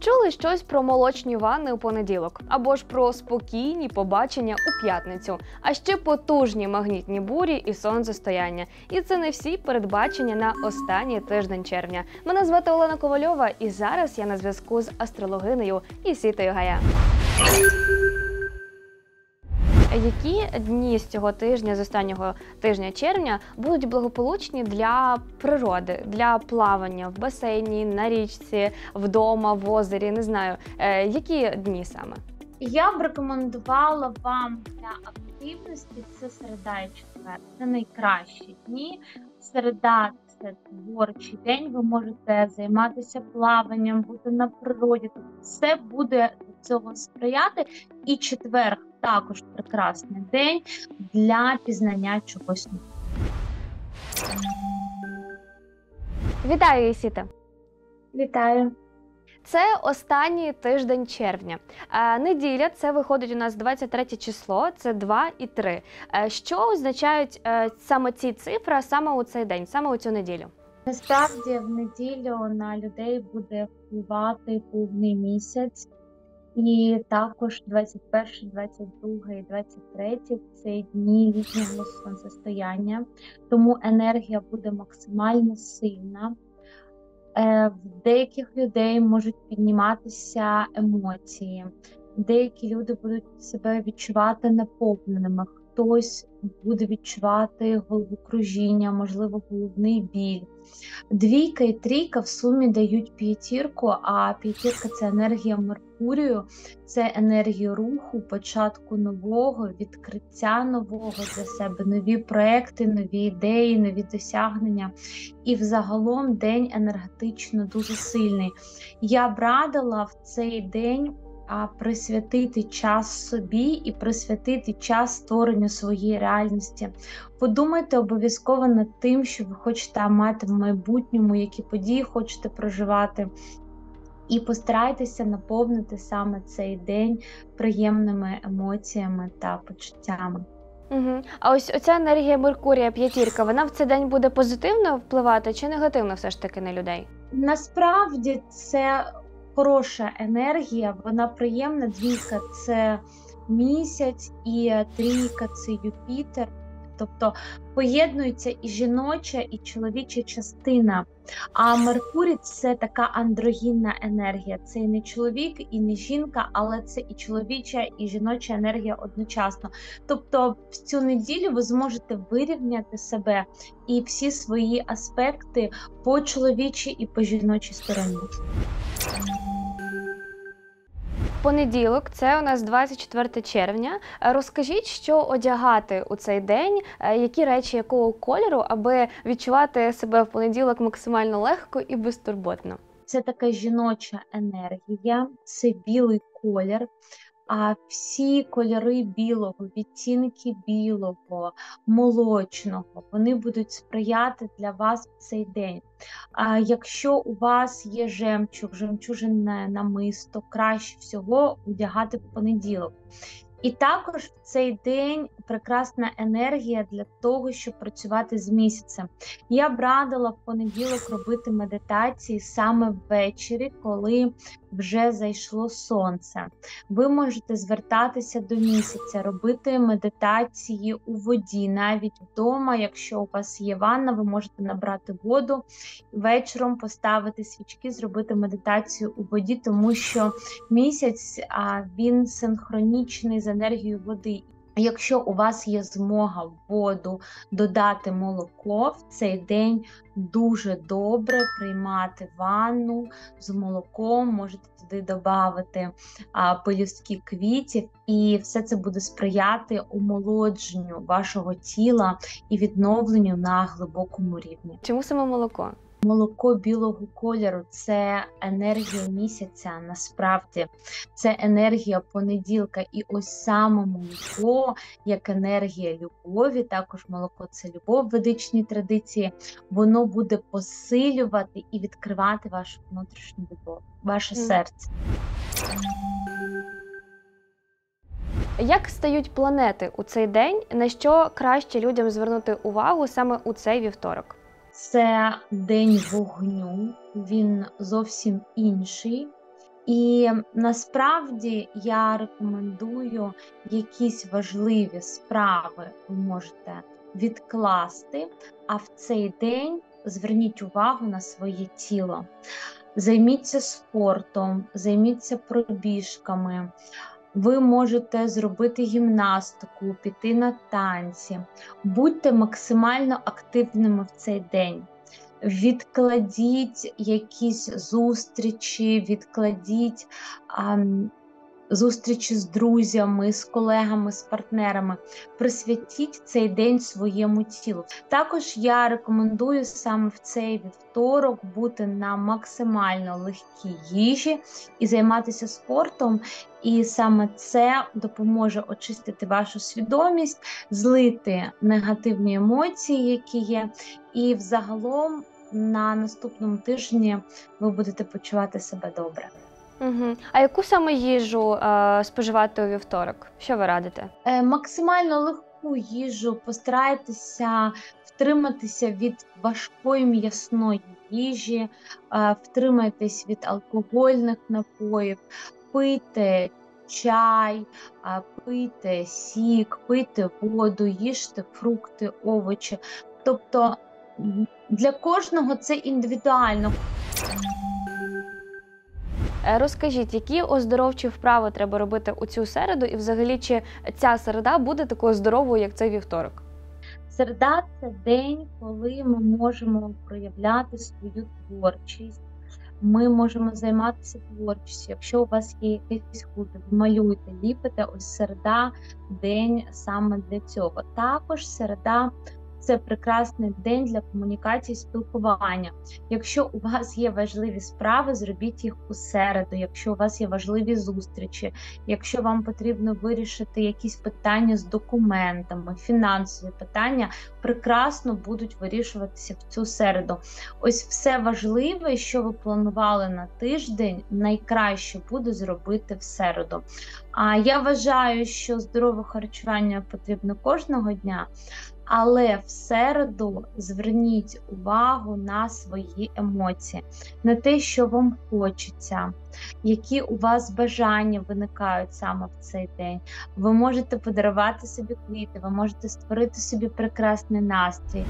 Чули щось про молочні ванни у понеділок? Або ж про спокійні побачення у п'ятницю? А ще потужні магнітні бурі і сонцестояння. І це не всі передбачення на останній тиждень червня. Мене звати Олена Ковальова, і зараз я на зв'язку з астрологинею Ісітою Гая. Які дні з цього тижня, з останнього тижня червня, будуть благополучні для природи, для плавання в басейні, на річці, вдома, в озері, не знаю. Які дні саме? Я б рекомендувала вам для активності це середа і четвер. Це найкращі дні. Середа – це творчий день, ви можете займатися плаванням, бути на природі. Все буде до цього сприяти. І четвер також прекрасний день для пізнання чогось нового. Вітаю, Ісіта! Вітаю! Це останній тиждень червня. Неділя – це виходить у нас 23 число, це 2 і 3. Що означають саме ці цифри, саме у цей день, саме у цю неділю? Насправді в неділю на людей буде впливати повний місяць. І також 21, 22 і 23 – це дні літнього сонцестояння, тому енергія буде максимально сильна. В деяких людей можуть підніматися емоції, деякі люди будуть себе відчувати наповненими, хтось буде відчувати головокружіння, можливо, головний біль. Двійка і трійка в сумі дають п'ятірку, а п'ятірка – це енергія Меркурію, це енергія руху, початку нового, відкриття нового для себе, нові проекти, нові ідеї, нові досягнення. І взагалом день енергетично дуже сильний. Я б радила в цей день присвятити час собі і присвятити час створенню своєї реальності. Подумайте обов'язково над тим, що ви хочете мати в майбутньому, які події хочете проживати. І постарайтеся наповнити саме цей день приємними емоціями та почуттями. А ось оця енергія Меркурія, п'ятірка, вона в цей день буде позитивно впливати чи негативно все ж таки на людей? Насправді це хороша енергія, вона приємна. Двійка – це місяць, і трійка – це Юпітер. Тобто поєднується і жіноча, і чоловіча частина. А Меркурій – це така андрогінна енергія. Це і не чоловік, і не жінка, але це і чоловіча, і жіноча енергія одночасно. Тобто в цю неділю ви зможете вирівняти себе і всі свої аспекти по чоловічій і по жіночій стороні. Понеділок, це у нас 24 червня. Розкажіть, що одягати у цей день, які речі якого кольору, аби відчувати себе в понеділок максимально легко і безтурботно? Це така жіноча енергія, це білий колір. А всі кольори білого, відтінки білого, молочного, вони будуть сприяти для вас в цей день. А якщо у вас є жемчуг, жемчужне намисто, краще всього одягати в понеділок. І також в цей день прекрасна енергія для того, щоб працювати з місяцем. Я б радила в понеділок робити медитації саме ввечері, коли вже зайшло сонце. Ви можете звертатися до місяця, робити медитації у воді, навіть вдома, якщо у вас є ванна, ви можете набрати воду, вечором поставити свічки, зробити медитацію у воді, тому що місяць, він синхронічний з енергією води. Якщо у вас є змога в воду додати молоко, в цей день дуже добре приймати ванну з молоком, можете туди додати пелюстки квітів, і все це буде сприяти омолодженню вашого тіла і відновленню на глибокому рівні. Чому саме молоко? Молоко білого кольору – це енергія місяця, насправді. Це енергія понеділка. І ось саме молоко, як енергія любові, також молоко – це любов в ведичній традиції, воно буде посилювати і відкривати вашу внутрішню любов, ваше серце. Як стають планети у цей день? На що краще людям звернути увагу саме у цей вівторок? Це день вогню, він зовсім інший. І насправді я рекомендую якісь важливі справи ви можете відкласти, а в цей день зверніть увагу на своє тіло. Займіться спортом, займіться пробіжками. Ви можете зробити гімнастику, піти на танці. Будьте максимально активними в цей день. Відкладіть якісь зустрічі, відкладіть зустрічі з друзями, з колегами, з партнерами. Присвятіть цей день своєму тілу. Також я рекомендую саме в цей вівторок бути на максимально легкій їжі і займатися спортом. І саме це допоможе очистити вашу свідомість, злити негативні емоції, які є, і взагалом на наступному тижні ви будете почувати себе добре. Угу. А яку саме їжу споживати у вівторок? Що ви радите? Максимально легку їжу, постарайтеся втриматися від важкої м'ясної їжі, втримайтесь від алкогольних напоїв, пийте чай, пийте сік, пийте воду, їжте фрукти, овочі. Тобто для кожного це індивідуально. Розкажіть, які оздоровчі вправи треба робити у цю середу, і взагалі чи ця середа буде такою здоровою, як цей вівторок? Середа – це день, коли ми можемо проявляти свою творчість. Ми можемо займатися творчістю. Якщо у вас є якийсь хобі, ви малюєте, ліпите, ось середа – день саме для цього. Також середа – це прекрасний день для комунікації, спілкування. Якщо у вас є важливі справи, зробіть їх у середу. Якщо у вас є важливі зустрічі, якщо вам потрібно вирішити якісь питання з документами, фінансові питання, прекрасно будуть вирішуватися в цю середу. Ось все важливе, що ви планували на тиждень, найкраще буде зробити в середу. А я вважаю, що здорове харчування потрібно кожного дня, але в середу зверніть увагу на свої емоції, на те, що вам хочеться, які у вас бажання виникають саме в цей день. Ви можете подарувати собі квіти, ви можете створити собі прекрасний настрій.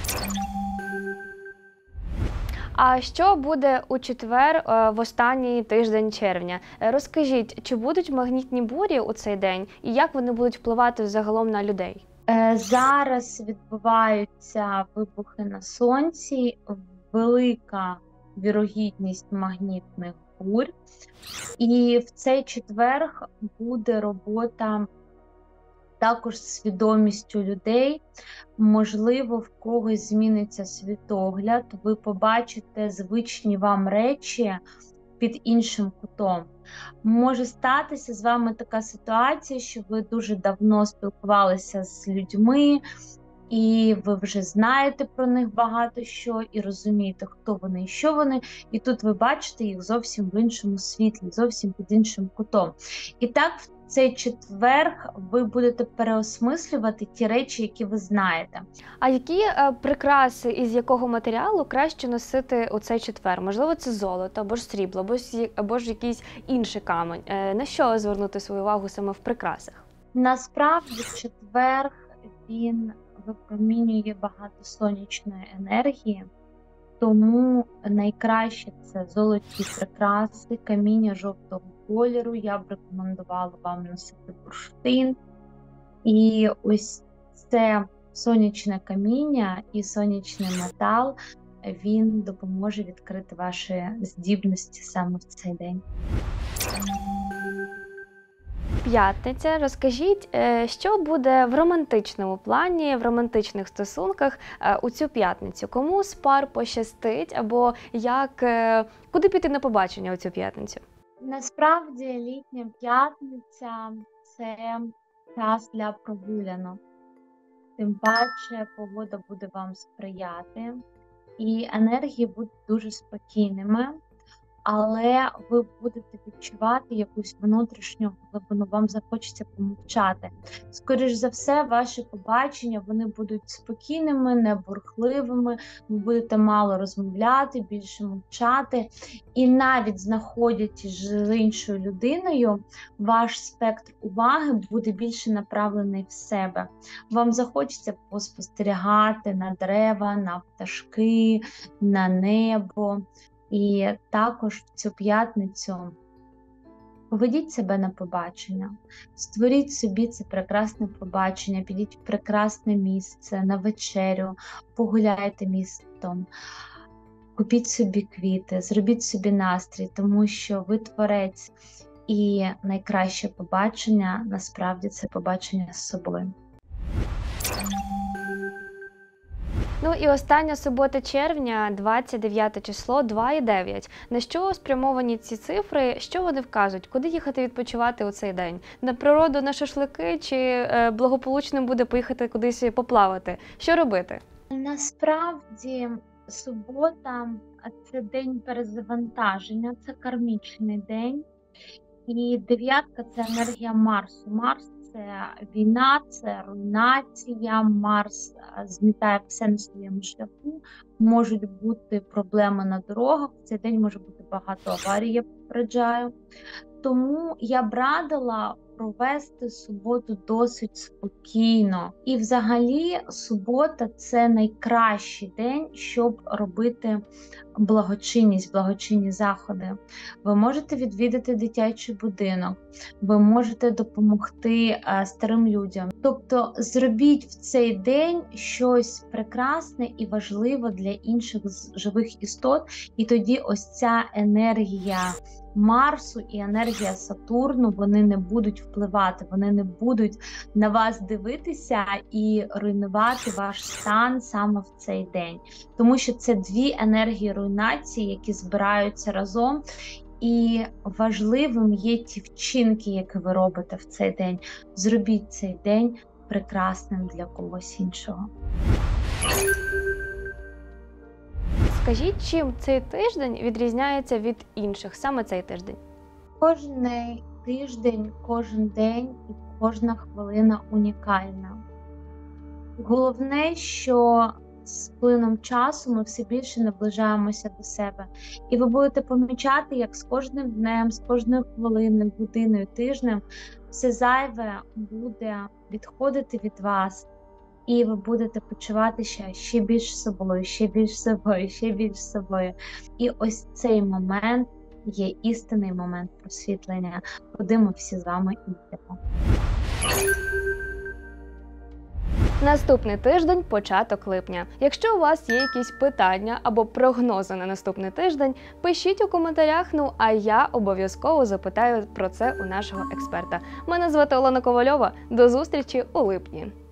А що буде у четвер, в останній тиждень червня? Розкажіть, чи будуть магнітні бурі у цей день, і як вони будуть впливати загалом на людей? Зараз відбуваються вибухи на сонці, велика вірогідність магнітних бурь, і в цей четвер буде робота також з свідомістю людей. Можливо, в когось зміниться світогляд, ви побачите звичні вам речі під іншим кутом. Може статися з вами така ситуація, що ви дуже давно спілкувалися з людьми, і ви вже знаєте про них багато що, і розумієте, хто вони і що вони, і тут ви бачите їх зовсім в іншому світлі, зовсім під іншим кутом. І так в цей четвер ви будете переосмислювати ті речі, які ви знаєте. А які прикраси із якого матеріалу краще носити у цей четвер? Можливо, це золото, або ж срібло, або ж якийсь інший камінь. На що звернути свою увагу саме в прикрасах? Насправді четвер він випромінює багато сонячної енергії, тому найкраще це золоті прикраси, каміння жовтого кольору. Я б рекомендувала вам носити бурштин. І ось це сонячне каміння і сонячний метал, він допоможе відкрити ваші здібності саме в цей день. П'ятниця. Розкажіть, що буде в романтичному плані, в романтичних стосунках у цю п'ятницю? Кому з пар пощастить, або куди піти на побачення у цю п'ятницю? Насправді літня п'ятниця – це час для прогулянок. Тим паче погода буде вам сприяти, і енергії будуть дуже спокійними. але ви будете відчувати якусь внутрішню глибину, вам захочеться помовчати. Скоріш за все, ваші побачення, вони будуть спокійними, небурхливими, ви будете мало розмовляти, більше мовчати. І навіть знаходячись з іншою людиною, ваш спектр уваги буде більше направлений в себе. Вам захочеться поспостерігати на дерева, на пташки, на небо. І також в цю п'ятницю поведіть себе на побачення, створіть собі це прекрасне побачення, підіть в прекрасне місце, на вечерю, погуляйте містом, купіть собі квіти, зробіть собі настрій, тому що ви творець, і найкраще побачення, насправді, це побачення з собою. Ну і остання субота червня, 29 число, 2,9. На що спрямовані ці цифри? Що вони вказують? Куди їхати відпочивати у цей день? На природу, на шашлики чи благополучним буде поїхати кудись поплавати? Що робити? Насправді, субота – це день перезавантаження, це кармічний день. І дев'ятка – це енергія Марсу. Марс – це війна, це руйнація, Марс змітає все на своєму шляху, можуть бути проблеми на дорогах, в цей день може бути багато аварій, я попереджаю. Тому я б радила провести суботу досить спокійно. І взагалі субота – це найкращий день, щоб робити благочинність, благочинні заходи. Ви можете відвідати дитячий будинок, ви можете допомогти старим людям. Тобто зробіть в цей день щось прекрасне і важливе для інших живих істот, і тоді ось ця енергія Марсу і енергія Сатурну, вони не будуть впливати, вони не будуть на вас дивитися і руйнувати ваш стан саме в цей день. Тому що це дві енергії руйнації, які збираються разом, і важливим є ті вчинки, які ви робите в цей день. Зробіть цей день прекрасним для когось іншого. Скажіть, чим цей тиждень відрізняється від інших, саме цей тиждень? Кожен тиждень, кожен день і кожна хвилина унікальна. Головне, що з плином часу ми все більше наближаємося до себе. І ви будете помічати, як з кожним днем, з кожною хвилиною, годиною, тижнем все зайве буде відходити від вас. І ви будете почуватися ще більш собою, ще більш собою, ще більш собою. І ось цей момент є істинний момент просвітлення, куди ми всі з вами йдемо. Наступний тиждень – початок липня. Якщо у вас є якісь питання або прогнози на наступний тиждень, пишіть у коментарях, а я обов'язково запитаю про це у нашого експерта. Мене звати Олена Ковальова. До зустрічі у липні.